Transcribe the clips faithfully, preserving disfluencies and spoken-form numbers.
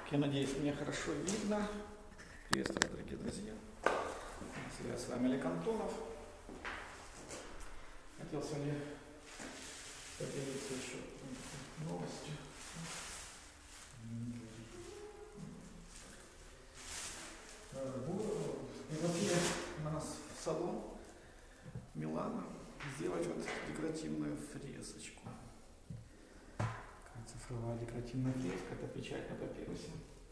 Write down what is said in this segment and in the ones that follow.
Я надеюсь, меня хорошо видно. Приветствую, дорогие друзья. Я с вами Олег Антонов. Хотел сегодня поделиться еще новостью. Пригласили нас в салон Милана сделать вот декоративную фресочку. Цифровая декоративная фреска, это печать на папирусе.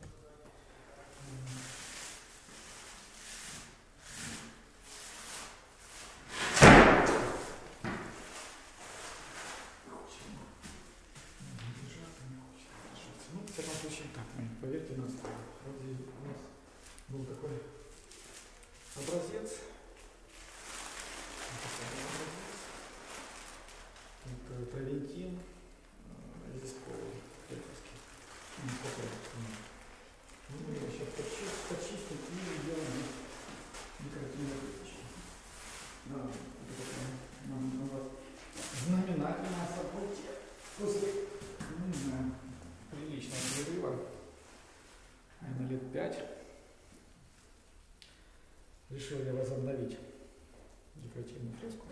Ну, в всяком случае, так, поверьте на слово. Вроде у нас был такой образец. Это Травентин. Здесь фресковый. Мы его сейчас почистим и сделаем декоративную фресочку. Да, это нам надо знаменательное событие после, ну, не знаю, приличного перерыва, наверное, лет пять, решил я возобновить декоративную фреску.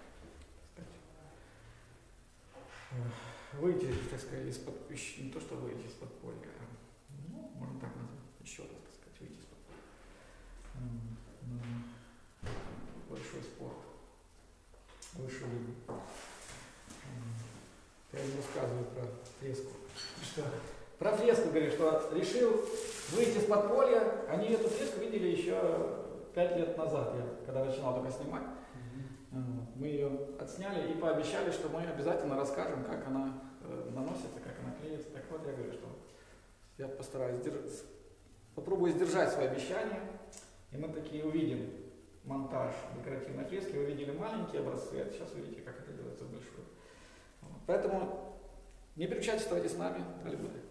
Выйти, так сказать, из-под, не то, что выйти из подполья, ну, можно так назвать, еще раз, так сказать, выйти из подполья. Большой спорт, высший уровень. Я им рассказываю про фреску. Что? Про фреску, говорю, что решил выйти из подполья. Они эту фреску видели еще пять лет назад, я когда начинал только снимать. Мы ее отсняли и пообещали, что мы обязательно расскажем, как она э, наносится, как она клеится. Так вот, я говорю, что я постараюсь сдерж... попробую сдержать свои обещания, и мы такие увидим монтаж декоративной фрески. Вы видели маленькие образцы, а сейчас увидите, как это делается большой. Вот. Поэтому не переключайтесь, оставайтесь с нами. Далее будет.